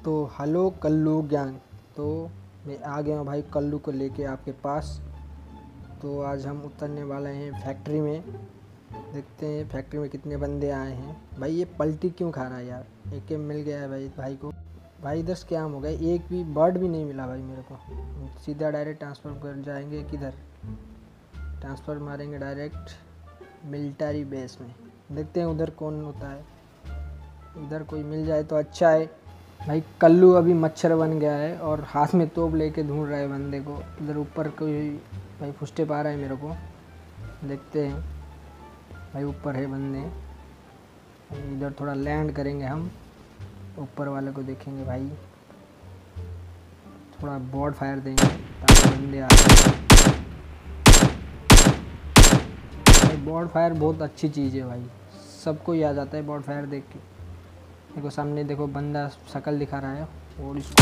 तो hello Kullu gang. तो मैं आ गया हूँ भाई कल्लू को लेके आपके पास। तो आज हम उतरने वाले हैं फैक्ट्री में। देखते हैं फैक्ट्री में कितने बंदे आए हैं। भाई ये पलटी क्यों खा रहा है यार। एके मिल गया है भाई को। भाई 10 क्या हो गए, एक भी बर्ड भी नहीं मिला भाई मेरे को। सीधा डायरेक्ट ट्रांसफ़र कर जाएंगे, किधर ट्रांसफ़र मारेंगे डायरेक्ट मिलिट्री बेस में। देखते हैं उधर कौन होता है, इधर कोई मिल जाए तो अच्छा है। भाई कल्लू अभी मच्छर बन गया है और हाथ में तोप लेके ढूंढ रहा है बंदे को। इधर ऊपर कोई भाई फुस्टे पा रहा है मेरे को। देखते हैं भाई ऊपर है बंदे। इधर थोड़ा लैंड करेंगे हम, ऊपर वाले को देखेंगे भाई, थोड़ा बॉड फायर देंगे ताकि बंदे आ जाए। भाई बॉड फायर बहुत अच्छी चीज़ है भाई, सबको ही आ जाता है बॉड फायर देख के। देखो सामने देखो बंदा शक्ल दिखा रहा है और इसको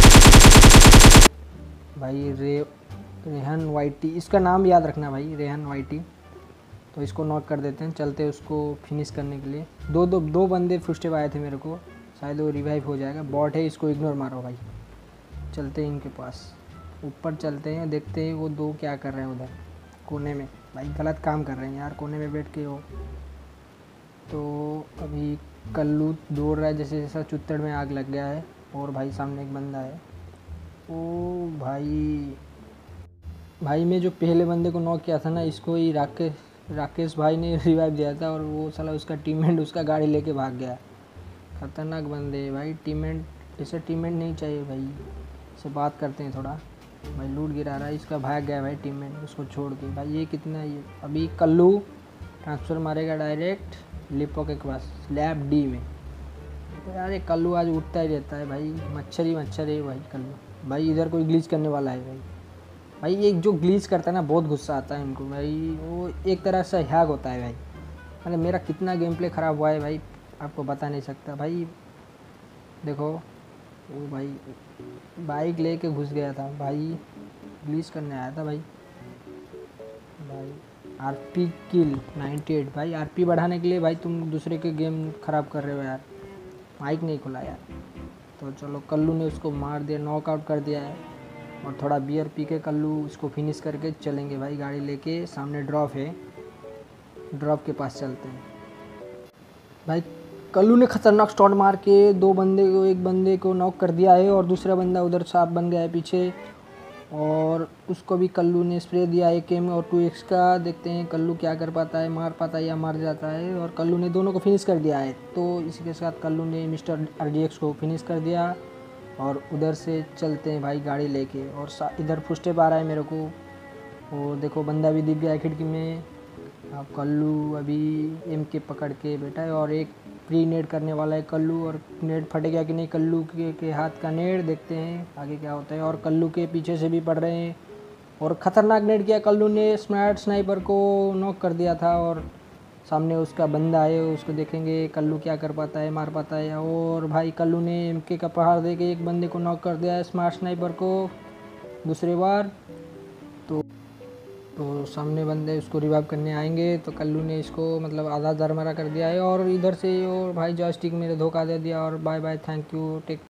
भाई रेहन वाइटी, इसका नाम याद रखना भाई, रेहन वाइटी। तो इसको नॉक कर देते हैं, चलते हैं उसको फिनिश करने के लिए। दो बंदे फुस्टेप आए थे मेरे को, शायद वो रिवाइव हो जाएगा। बॉट है, इसको इग्नोर मारो भाई। चलते हैं इनके पास, ऊपर चलते हैं, देखते हैं वो दो क्या कर रहे हैं उधर कोने में। भाई गलत काम कर रहे हैं यार, कोने में बैठ के हो। तो अभी कल्लू दौड़ रहा है जैसे जैसा चुत्तड़ में आग लग गया है। और भाई सामने एक बंदा है। ओ भाई मैं जो पहले बंदे को नॉक किया था ना, इसको ही राकेश भाई ने रिवाइव दिया था और वो साला उसका टीममेट उसका गाड़ी लेके भाग गया। खतरनाक बंदे है भाई। टीममेट ऐसे टीममेट नहीं चाहिए भाई। इससे बात करते हैं थोड़ा। भाई लूट गिरा रहा है, इसका भाग गया भाई टीममेट उसको छोड़ के। भाई ये कितना, ये अभी कल्लू ट्रांसफ़र मारेगा डायरेक्ट लिपो के पास स्लैब डी में। तो यार ये कल्लू आज उठता ही रहता है भाई, मच्छर ही मच्छर है भाई कल्लू। भाई इधर कोई ग्लिच करने वाला है भाई ये जो ग्लिच करता है ना, बहुत गुस्सा आता है इनको भाई। वो एक तरह से हैक होता है भाई। मतलब मेरा कितना गेम प्ले ख़राब हुआ है भाई, आपको बता नहीं सकता भाई। देखो वो भाई बाइक लेके घुस गया था भाई, ग्लिच करने आया था भाई। आरपी किल 98 भाई। आरपी बढ़ाने के लिए भाई तुम दूसरे के गेम ख़राब कर रहे हो यार, माइक नहीं खुला यार। तो चलो कल्लू ने उसको मार दिया, नॉकआउट कर दिया है। और थोड़ा बियर पी के कल्लू उसको फिनिश करके चलेंगे भाई गाड़ी लेके। सामने ड्रॉप है, ड्रॉप के पास चलते हैं भाई। कल्लू ने खतरनाक स्टॉट मार के एक बंदे को नॉक कर दिया है और दूसरा बंदा उधर सांप बन गया है पीछे। और उसको भी कल्लू ने स्प्रे दिया है AK और 2X का। देखते हैं कल्लू क्या कर पाता है, मार पाता है या मर जाता है। और कल्लू ने दोनों को फिनिश कर दिया है। तो इसी के साथ कल्लू ने मिस्टर RDX को फिनिश कर दिया। और उधर से चलते हैं भाई गाड़ी लेके। और इधर फुस्टेप आ रहा है मेरे को। और देखो बंदा भी दिख गया है खिड़की में। अब कल्लू अभी MK पकड़ के बैठा है और एक प्री नेड करने वाला है कल्लू। और नेड फटेगा कि नहीं कल्लू के हाथ का नेड, देखते हैं आगे क्या होता है। और कल्लू के पीछे से भी पड़ रहे हैं और ख़तरनाक नेड किया कल्लू ने, स्मार्ट स्नाइपर को नॉक कर दिया था। और सामने उसका बंदा है, उसको देखेंगे कल्लू क्या कर पाता है, मार पाता है। और भाई कल्लू ने MK का प्रहार दे के एक बंदे को नॉक कर दिया है, स्मार्ट स्नाइपर को दूसरी बार। तो सामने बंदे उसको रिवाइव करने आएंगे। तो कल्लू ने इसको मतलब आधा दरमरा कर दिया है। और इधर से और भाई जॉयस्टिक मेरे धोखा दे दिया। और bye bye, thank you, take